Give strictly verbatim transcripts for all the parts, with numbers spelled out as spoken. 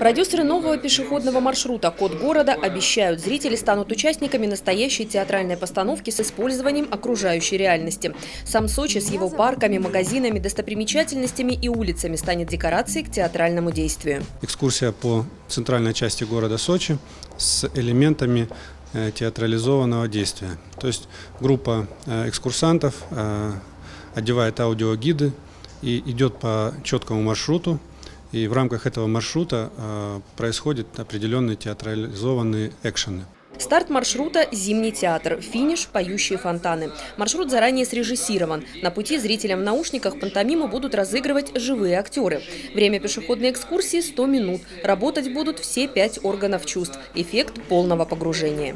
Продюсеры нового пешеходного маршрута «Код города» обещают, зрители станут участниками настоящей театральной постановки с использованием окружающей реальности. Сам Сочи с его парками, магазинами, достопримечательностями и улицами станет декорацией к театральному действию. Экскурсия по центральной части города Сочи с элементами театрализованного действия. То есть группа экскурсантов одевает аудиогиды и идет по четкому маршруту. И в рамках этого маршрута э, происходят определенные театрализованные экшены. Старт маршрута – Зимний театр, финиш – Поющие фонтаны. Маршрут заранее срежиссирован. На пути зрителям в наушниках пантомиму будут разыгрывать живые актеры. Время пешеходной экскурсии – сто минут. Работать будут все пять органов чувств. Эффект полного погружения.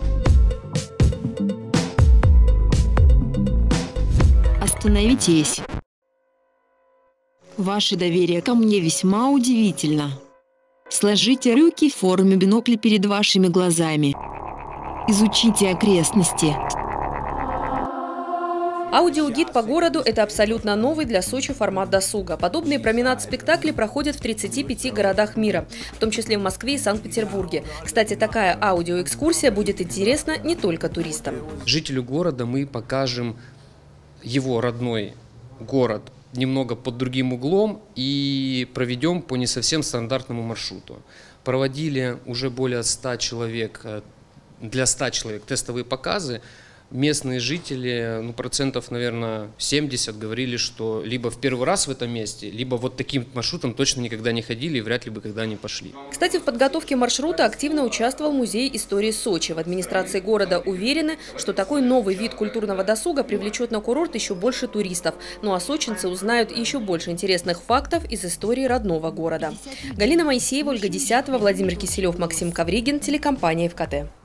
Остановитесь. Ваше доверие ко мне весьма удивительно. Сложите руки в форме бинокля перед вашими глазами. Изучите окрестности. Аудиогид по городу – это абсолютно новый для Сочи формат досуга. Подобные променад-спектакли проходят в тридцати пяти городах мира, в том числе в Москве и Санкт-Петербурге. Кстати, такая аудиоэкскурсия будет интересна не только туристам. Жителю города мы покажем его родной город немного под другим углом и проведем по не совсем стандартному маршруту. Проводили уже более ста человек, для ста человек тестовые показы. Местные жители, ну, процентов, наверное, семьдесят говорили, что либо в первый раз в этом месте, либо вот таким маршрутом точно никогда не ходили и вряд ли бы когда-нибудь пошли. Кстати, в подготовке маршрута активно участвовал Музей истории Сочи. В администрации города уверены, что такой новый вид культурного досуга привлечет на курорт еще больше туристов. Ну а сочинцы узнают еще больше интересных фактов из истории родного города. Галина Моисеева, Ольга Десятова, Владимир Киселев, Максим Ковригин, телекомпания эф ка тэ.